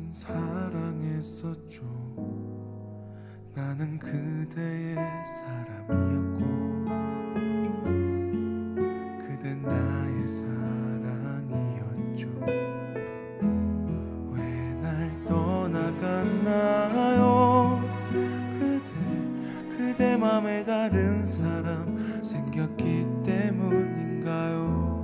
사랑했었죠. 나는 그대의 사람이었고 그댄 나의 사랑이었죠. 왜 날 떠나갔나요? 그대 맘에 다른 사람 생겼기 때문인가요?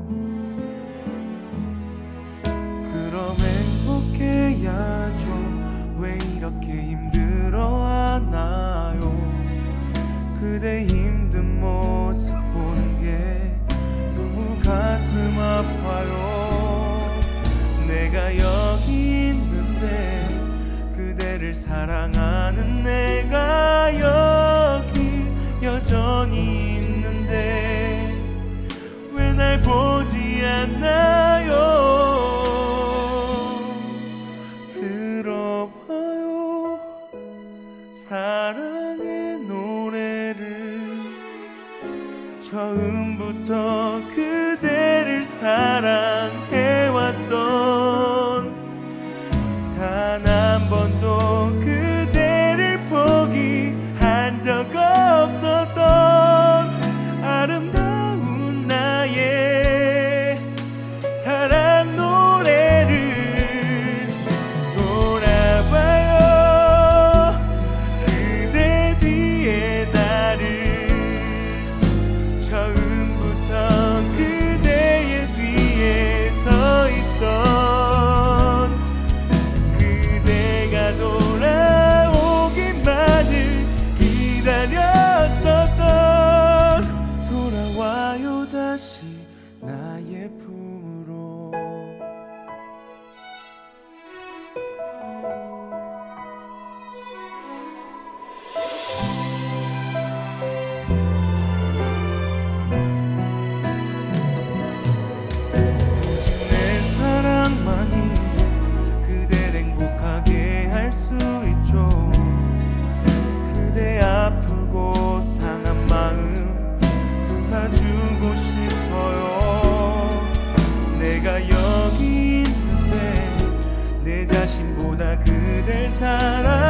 그럼 행복해야죠. 왜 이렇게 힘들어하나요? 그대 힘든 모습 보는 게 너무 가슴 아파요. 내가 여기 있는데 그대를 사랑하는 내가 여기 여전히 있는데 왜 날 보지 않나요? 들어봐요 사랑의 노래를. 처음부터 그대를 사랑해왔던 단 한 번도 그대를 포기한 적 없었던 아름다운 나의 사랑 노래를 돌아봐요. 그대 뒤에 나를 처음부터 그대의 뒤에 서 있던 그대가 돌아오기만을 기다렸었던 돌아와요 다시 나의 품으로. 오직 내 사랑만이 그댈 행복하게 할 수 있죠. 그대 아프고 상한 마음 사주고 싶어요. 내가 여기 있는데 내 자신보다 그댈 사랑